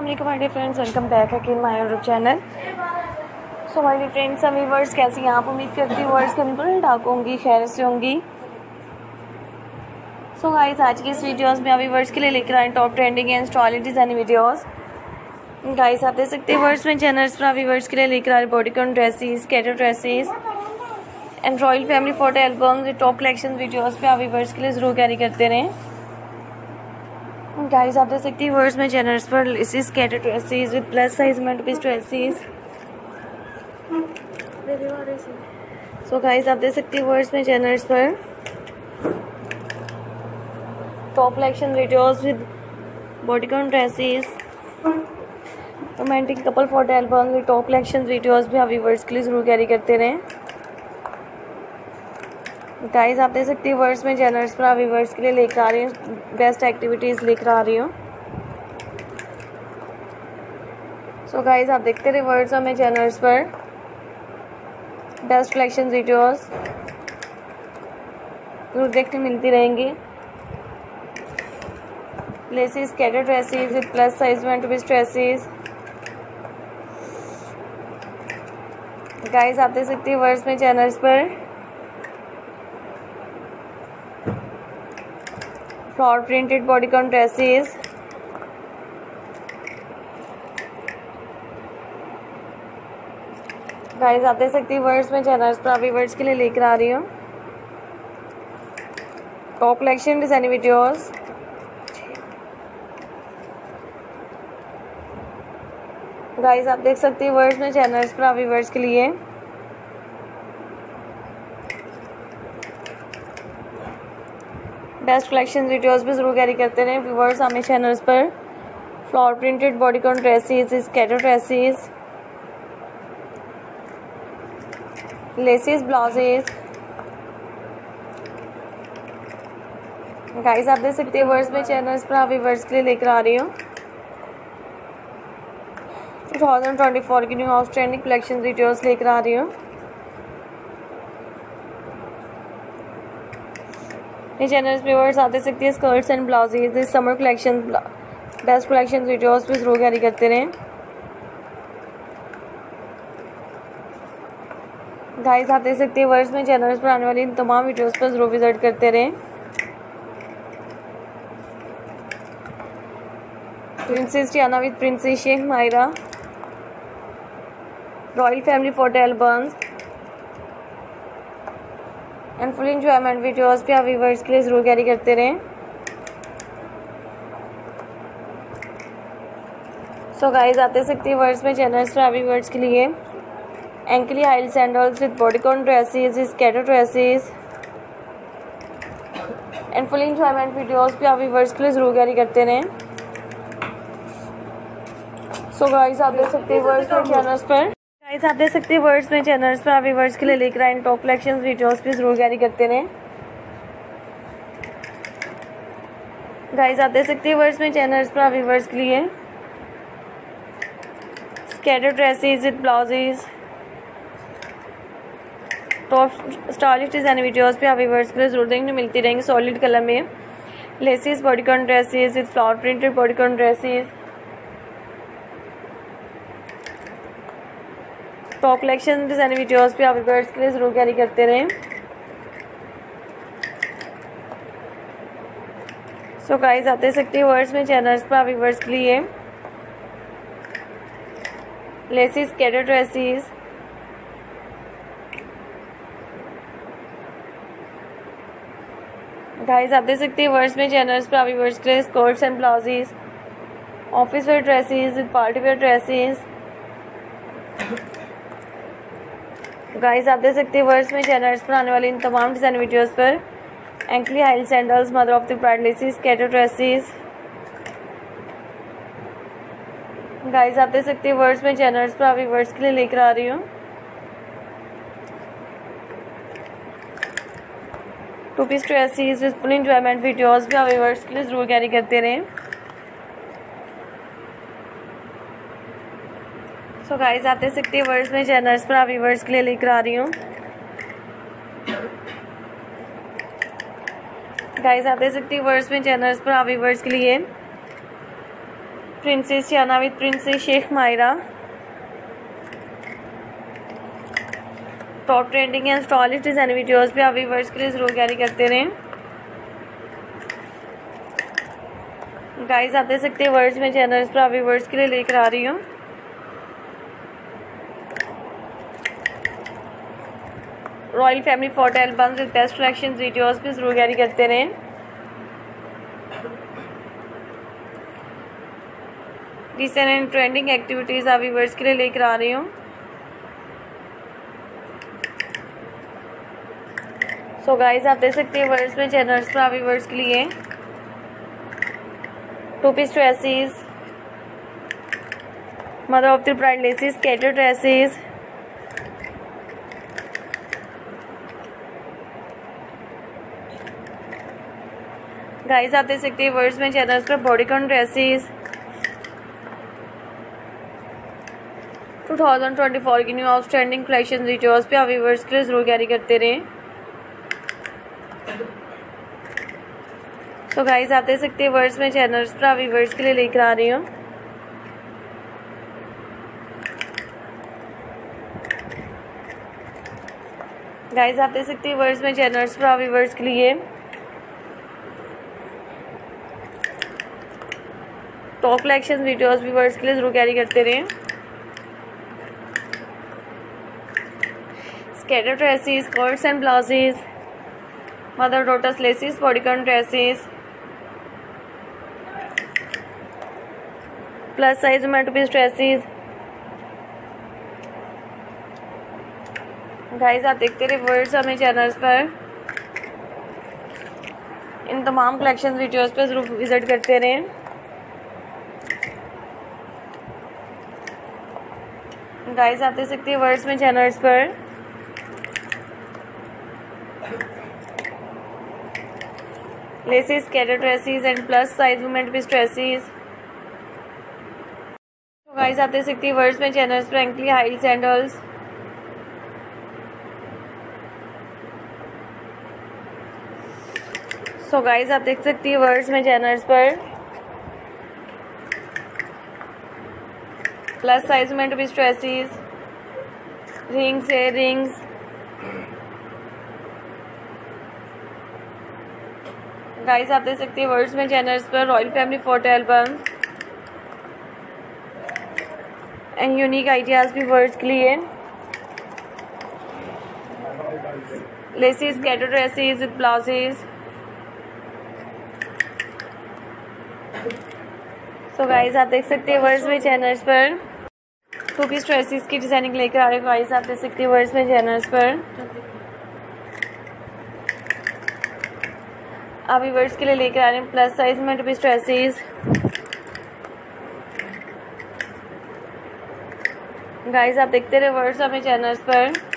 अस्सलाम my dear friends, welcome back again my YouTube channel. So my dear friends, सभी words कैसी हैं आप? उम्मीद करती हूँ वर्ड्स बिल्कुल ठाक होंगी, खैर से होंगी। सो गाइस, आज की इस वीडियोस में अभी वर्ड्स के लिए लेकर आए top trending and stylish design videos. Guys, आप देख सकते हैं वर्ड्स में चैनल्स पर अभी वर्ड्स के लिए लेकर आए bodycon dresses, skater dresses and royal family photo albums with top collection videos पे अभी वर्ड्स के लिए जरूर कैरी करते रहें। गाइस, आप देख सकते हैं वर्ड्स में चैनल्स पर laces, skater dresses with plus size मेंट पीस ड्रेसेस। सो गाइस, आप देख सकते हैं वर्ड्स में चैनल्स पर top collection videos with bodycon dresses, romantic couple photo album with top collection videos भी अभी वर्ड्स के लिए जरूर कैरी करते रहें। गाइस, आप देख सकते हैं वर्ड्स में चैनल्स पर अभी वर्ड्स के लिए लेकर आ रही हूँ बेस्ट एक्टिविटीज़ लेकर आ रही हूँ। सो गाइस, आप देखते रहे वर्ड्स और मैं चैनल्स पर बेस्ट कलेक्शन वीडियोस जरूर देखने मिलती रहेंगी। Laces, skater dresses with plus size मेंट पीस ड्रेसेस। गाइस, आप देख सकते हैं वर्ड्स में चैनल्स पर flower printed bodycon dresses, guys, आप देख सकती हैं वर्ड्स में चैनल्स पर अभी वर्ड्स के लिए लेकर आ रही हूँ top collection design videos. Guys, आप देख सकते हैं वर्ड्स में चैनल्स पर अभी वर्ड्स के लिए बेस्ट कलेक्शन वीडियोस भी जरूर कैरी करते रहे व्यूवर्स हमें चैनल्स पर। Flower printed bodycon dresses, skater dresses, laces, blouses. Guys, आप देख सकते हैं वर्ड्स में चैनल्स पर अभी वर्ड्स के लिए लेकर आ रही हूँ 2024 की new house trending collection videos लेकर आ रही हूँ। ये चैनल्स पे वर्ड्स आप देख सकती है स्कर्ट्स एंड ब्लाउजेज, इस summer collection best collection videos भी जरूर कैरी करते रहें। गाइस, आप देख सकते हैं वर्ड्स में चैनल्स पर आने वाली इन तमाम वीडियोस पर जरूर विजिट करते रहें। Princess Tiana with princess Shaikh Myra, royal family photo albums and full enjoyment videos भी आप व्यूअर्स के लिए जरूर कैरी करते रहें। सो गाइस, आप देख सकते हैं वर्ड्स में चैनल्स पर अभी वर्ड्स के लिए ankle high sandals with bodycon dresses, skater dresses and full enjoyment videos भी आप व्यूअर्स के लिए जरूर कैरी करते रहें। सो गाइस, आप देख सकते हैं वर्ड्स में चैनल्स पर आप देख सकते हैं वर्ड्स में चैनल्स पर अभी वर्ड्स के लिए लेकर आए टॉप कलेक्शन वीडियोस भी जरूर कैरी करते रहें। गाइस, आप देख सकते हैं वर्ड्स में चैनल्स पर अभी वर्ड्स के लिए skater dresses with blouses, top stylish design videos भी अभी वर्ड्स के लिए जरूर देखने मिलती रहेंगी सॉलिड कलर में। Laces, bodycon dresses with flower printed bodycon dresses, top collection design videos भी आप व्यूअर्स के लिए जरूर कैरी करते रहें। सो गाइस, आप देख सकते हैं वर्ड्स में चैनल्स पर आप व्यूअर्स के लिए लेसेस, स्केटर ड्रेसेस, गाइस, आप देख सकते हैं वर्ड्स में चैनल्स पर आप व्यूअर्स के लिए skirts and blouses, office wear dresses with party wear dresses. Guys, आप देख सकते हैं वर्ड्स में चैनल्स पर आने वाली इन तमाम डिजाइन वीडियोस पर ankle high sandals, mother of the bride laces, skater dresses. Guys, आप देख सकते हैं वर्ड्स में चैनल्स पर अभी वर्ड्स के लिए लेकर आ रही हूँ two piece dresses with full enjoyment videos भी अभी वर्ड्स के लिए जरूर कैरी करते रहें। सो गाइस, आप देख सकते हैं वर्ड्स में चैनल्स पर अभी वर्ड्स के लिए लेकर आ रही हूँ गाइस, आप देख सकते हैं वर्ड्स में चैनल्स पर आप व्यूअर्स के लिए princess Tiana with princess Shaikh Myra. Top trending and stylish design videos भी आप व्यूअर्स के लिए जरूर कैरी करते रहें। गाइस आप देख सकते हैं वर्ड्स में चैनल्स पर आप व्यूअर्स के लिए लेकर आ रही हूँ। Royal family photo albums with best collection videos भी जरूर कैरी करते रहें। रिसेंट एंड ट्रेंडिंग एक्टिविटीज आप व्यूअर्स के लिए लेकर आ रही हूँ। सो गाइस आप देख सकते हैं वर्ड्स में चैनल्स पर आप व्यूअर्स के लिए 2-piece dresses, mother of the bride laces, skater dresses, guys आप देख सकते हैं वर्ड्स में चैनल्स पर बॉडीकॉन ड्रेसेस, 2024 की न्यू आउटस्टैंडिंग कलेक्शन वीडियोस पे आप व्यूअर्स के लिए जरूर कैरी करते रहें। तो गाइस आप देख सकते हैं वर्ड्स में चैनल्स पर आप व्यूअर्स के लिए लेकर आ रही हूँ। गाइस आप देख सकते हैं वर्ड्स में चैनल्स पर आप व्यूअर्स के लिए टॉप कलेक्शन वीडियोस व्यूअर्स के लिए जरूर कैरी करते रहें। Skater dresses, skirts and blouses, mother daughters laces, bodycon dresses, plus size में 2-piece ड्रेसेस। गाइस आप देखते रहे वर्ड्स हमें चैनल्स पर इन तमाम कलेक्शन वीडियोस पर जरूर विजिट करते रहें। गाइस आप देख सकते हैं वर्ड्स में चैनल्स पर laces, skater dresses and plus size women piece dresses. Guys आप देख सकते हैं वर्ड्स में चैनल्स पर ankle high sandals, so guys आप देख सकती है वर्ड्स में चैनल्स पर प्लस साइज में 2-piece dresses, rings, hair rings. Guys आप देख सकते हैं वर्ड्स में चैनल्स पर royal family photo album and unique ideas भी वर्ड्स के लिए, laces, skater dresses with blouses. So guys आप देख सकते हैं वर्ड्स में चैनल्स पर 2-piece ड्रेसेस की डिजाइनिंग लेकर आ रहे हो। गाइस आप देख सकते हैं वर्ड्स में चैनल्स पर आप व्यूअर्स के लिए लेकर आ रहे हैं प्लस साइज में 2-piece ड्रेसेस। गाइस आप देखते रहे वर्ड्स हमें चैनल्स पर